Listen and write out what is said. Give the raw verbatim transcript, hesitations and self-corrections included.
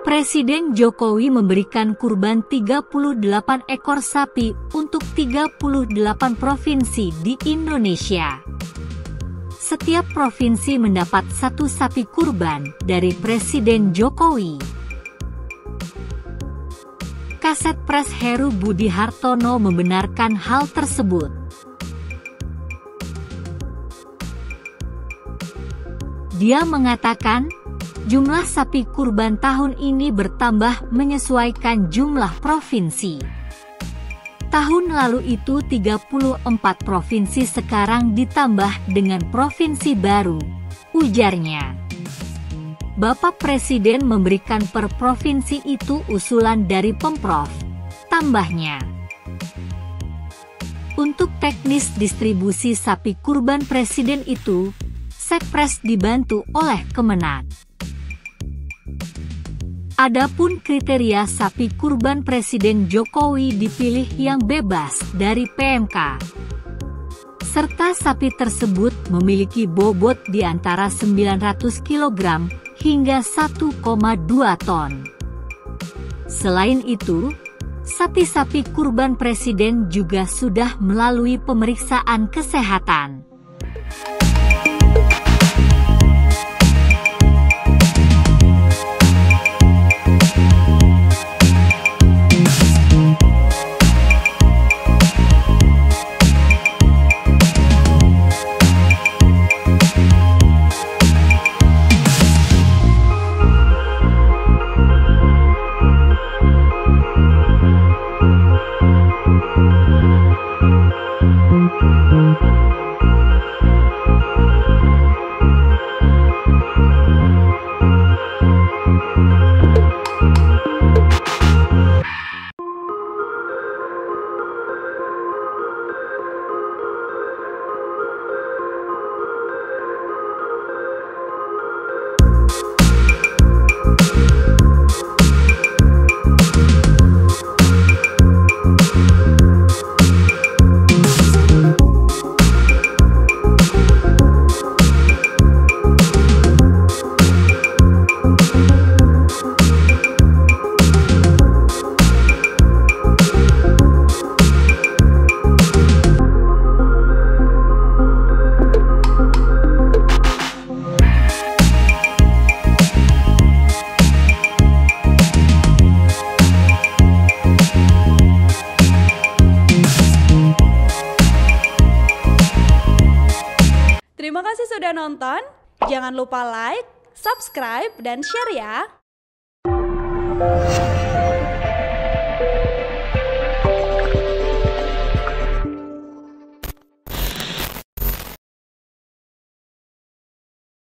Presiden Jokowi memberikan kurban tiga puluh delapan ekor sapi untuk tiga puluh delapan provinsi di Indonesia. Setiap provinsi mendapat satu sapi kurban dari Presiden Jokowi. Kaset Pres Heru Budi Hartono membenarkan hal tersebut. Dia mengatakan, jumlah sapi kurban tahun ini bertambah menyesuaikan jumlah provinsi. Tahun lalu itu tiga puluh empat provinsi, sekarang ditambah dengan provinsi baru, ujarnya. Bapak Presiden memberikan per provinsi itu usulan dari Pemprov, tambahnya. Untuk teknis distribusi sapi kurban Presiden itu, Sekpres dibantu oleh Kemenak. Adapun kriteria sapi kurban Presiden Jokowi dipilih yang bebas dari P M K. Serta sapi tersebut memiliki bobot di antara sembilan ratus kilogram hingga satu koma dua ton. Selain itu, sapi-sapi kurban Presiden juga sudah melalui pemeriksaan kesehatan. Terima kasih sudah nonton, jangan lupa like, subscribe, dan share ya!